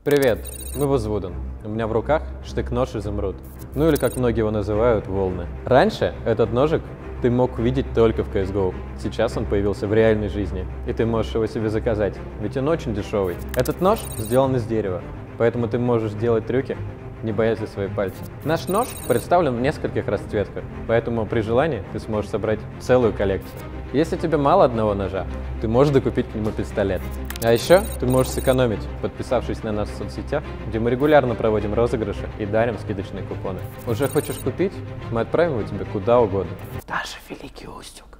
Привет, мы Возвуден. У меня в руках штык-нож изумруд. Ну или как многие его называют, волны. Раньше этот ножик ты мог видеть только в CSGO. Сейчас он появился в реальной жизни, и ты можешь его себе заказать, ведь он очень дешевый. Этот нож сделан из дерева, поэтому ты можешь делать трюки, не боясь за свои пальцы. Наш нож представлен в нескольких расцветках, поэтому при желании ты сможешь собрать целую коллекцию. Если тебе мало одного ножа, ты можешь докупить к нему пистолет. А еще ты можешь сэкономить, подписавшись на нас в соцсетях, где мы регулярно проводим розыгрыши и дарим скидочные купоны. Уже хочешь купить? Мы отправим его тебе куда угодно. Даже в Великий Устюг.